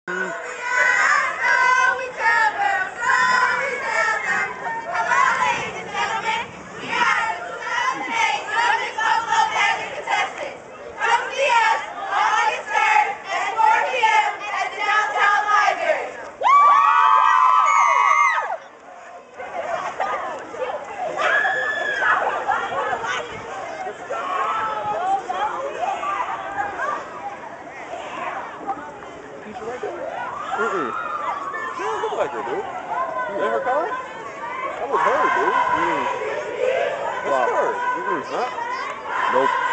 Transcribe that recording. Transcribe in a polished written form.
Hello, ladies and gentlemen. We are the 2008 Juneteenth Buffalo Pageant contestants. Come see us on August 3rd at 4 p.m. at the downtown library. She don't look like her, dude. That her car? That was her, dude. That's her. Not? Nope.